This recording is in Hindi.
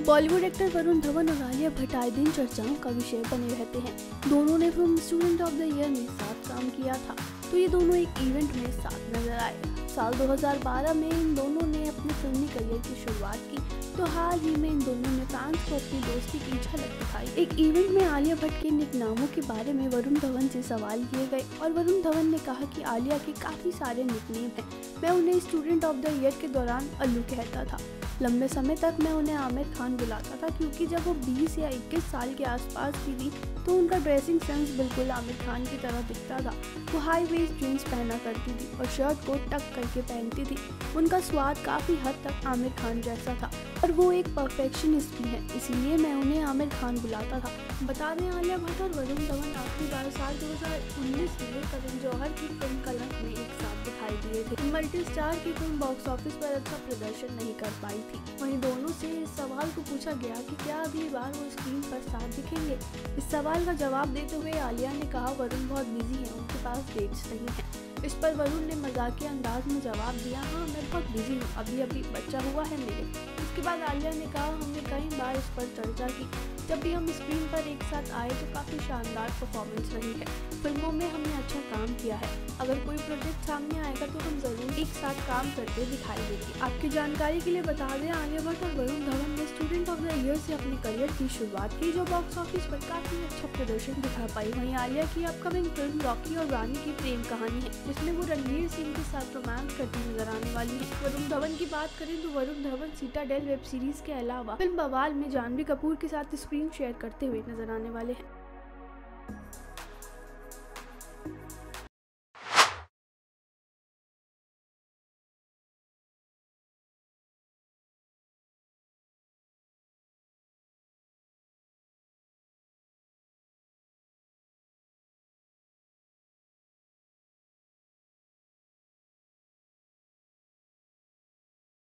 बॉलीवुड एक्टर वरुण धवन और आलिया भट्ट आए दिन चर्चाओं का विषय बने रहते हैं। दोनों ने film Student of the Year में साथ काम किया था, तो ये दोनों एक इवेंट में साथ नजर आए। साल 2012 में इन दोनों ने अपने फिल्मी करियर की शुरुआत की, तो हाल ही में इन दोनों ने फैंस को अपनी दोस्ती की झलक दिखाई। एक इवेंट में आलिया भट्ट के निकनामों के बारे में वरुण धवन से सवाल किए गए और वरुण धवन ने कहा कि आलिया के काफी सारे निकनेम हैं। मैं उन्हें स्टूडेंट ऑफ द ईयर के दौरान अल्लू कहता था। लंबे समय तक मैं उन्हें आमिर खान बुलाता था, क्योंकि जब वो 20 या 21 साल के आसपास की थी तो उनका ड्रेसिंग सेंस बिल्कुल आमिर खान की तरह दिखता था। वो हाई वेस्ट जीन्स पहना करती थी और शर्ट को टक करके पहनती थी। उनका स्वाद काफ़ी हद तक आमिर खान जैसा था और वो एक परफेक्शनिस्ट भी है, इसीलिए मैं उन्हें आमिर खान बुलाता था। बता दें, आलिया भट्ट और वरुण धवन आखिरी बार साल 2019 में करण जौहर की फिल्म कलंक में एक साथ दिखाई दिए थे। मल्टी स्टार की फिल्म बॉक्स ऑफिस पर अच्छा प्रदर्शन नहीं कर पाई थी। वहीं दोनों से इस सवाल को पूछा गया कि क्या अगली बार वो स्क्रीन पर साथ दिखेंगे। इस सवाल का जवाब देते हुए आलिया ने कहा, वरुण बहुत बिजी हैं, उनके पास डेट्स नहीं है। इस पर वरुण ने मजाकिया अंदाज में जवाब दिया, हाँ मैं बहुत बिजी हूँ, अभी अभी बच्चा हुआ है मेरे। उसके बाद आलिया ने कहा, हमने कई बार इस पर चर्चा की, जब भी हम स्क्रीन पर एक साथ आए तो काफ़ी शानदार परफॉर्मेंस रही है। फिल्मों में हमने अच्छा काम किया है, अगर कोई प्रोजेक्ट सामने आएगा तो हम जरूर एक साथ काम करते दिखाई देंगे। आपकी जानकारी के लिए बता दें, आलिया भट्ट और वरुण धवन ने स्टूडेंट ऑफ द ईयर से अपने करियर की शुरुआत की, जो बॉक्स ऑफिस पर काफ़ी अच्छा प्रदर्शन दिखा पाई। वहीं आलिया की अपकमिंग फिल्म रॉकी और रानी की प्रेम कहानी है, जिसमें वो रणवीर सिंह के साथ रोमांस करती नजर आने वाली है। वरुण धवन की बात करें तो Varun Dhawan Citadel web series के अलावा फिल्म बवाल में जानवी कपूर के साथ स्क्रीन शेयर करते हुए नजर आने वाले हैं।